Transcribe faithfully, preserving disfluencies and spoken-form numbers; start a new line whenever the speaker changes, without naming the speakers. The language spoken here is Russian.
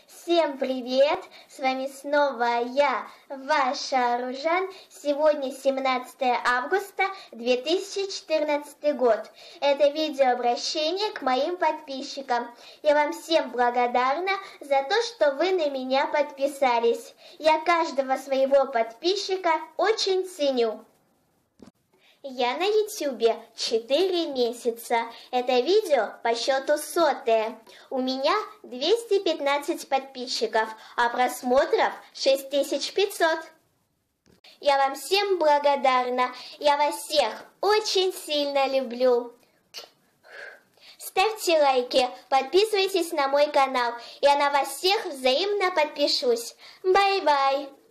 Всем привет! С вами снова я, ваша Аружан. Сегодня семнадцатое августа две тысячи четырнадцатый год. Это видеообращение к моим подписчикам. Я вам всем благодарна за то, что вы на меня подписались. Я каждого своего подписчика очень ценю. Я на ютубе четыре месяца. Это видео по счету сотое. У меня двести пятнадцать подписчиков, а просмотров шесть тысяч пятьсот. Я вам всем благодарна. Я вас всех очень сильно люблю. Ставьте лайки, подписывайтесь на мой канал. Я на вас всех взаимно подпишусь. Бай-бай.